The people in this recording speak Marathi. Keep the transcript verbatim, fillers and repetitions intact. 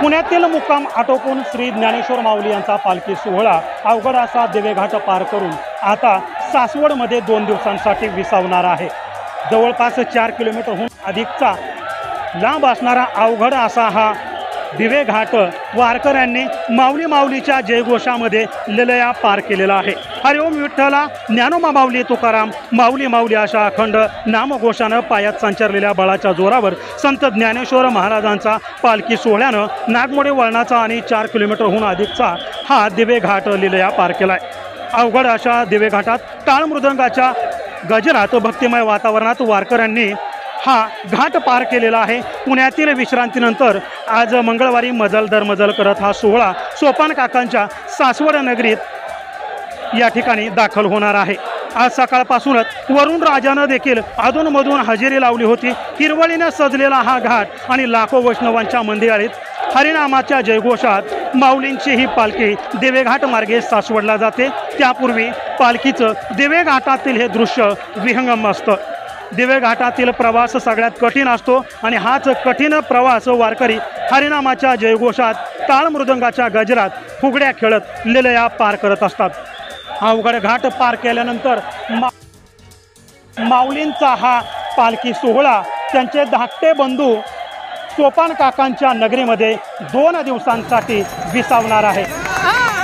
पुण्यातील मुक्काम आटोपून श्री ज्ञानेश्वर माऊली यांचा पालखी सोहळा अवघड असा दिवेघाट पार करून आता सासवडमध्ये दोन दिवसांसाठी विसावणार आहे। जवळपास चार किलोमीटरहून अधिकचा लांब असणारा अवघड असा हा दिवेघाट वारकऱ्यांनी माऊली माऊलीच्या जयघोषामध्ये ललया पार केलेला आहे। हरिओम विठ्ठला, ज्ञानोबा माऊली तुकाराम, माऊली माऊली अशा अखंड नामघोषानं पायात संचरलेल्या बळाच्या जोरावर संत ज्ञानेश्वर महाराजांचा पालखी सोहळ्यानं नागमोडी वळणाचा आणि चार किलोमीटरहून अधिकचा हा दिवेघाट लिलया पार केला आहे। अवघड अशा दिवेघाटात टाळ मृदंगाच्या गजरात भक्तिमय वातावरणात वारकऱ्यांनी हा घाट पार केलेला आहे। पुण्यातील विश्रांतीनंतर आज मंगळवारी मजल दर मजल करत हा सोहळा सोपान काकांच्या सासवड नगरीत या ठिकाणी दाखल होणार आहे। आज सकाळपासूनच वरुण राजानं देखील अधूनमधून हजेरी लावली होती। हिरवळीनं सजलेला हा घाट आणि लाखो वैष्णवांच्या मंदिरात हरिनामाच्या जयघोषात माऊलींची ही पालखी दिवेघाट मार्गे सासवडला जाते। त्यापूर्वी पालखीचं दिवेघाटातील हे दृश्य विहंगम असतं। दिवेघाटातील प्रवास सगळ्यात कठीण असतो आणि हाच कठीण प्रवास वारकरी हरिनामाच्या जयघोषात टाळ मृदंगाच्या गजरात फुगड्या खेळत लिलया पार करत असतात। अवघड घाट पार केल्यानंतर मा माऊलींचा हा पालखी सोहळा त्यांचे धाकटे बंधू सोपान काकांच्या नगरीमध्ये दोन दिवसांसाठी विसावणार आहे।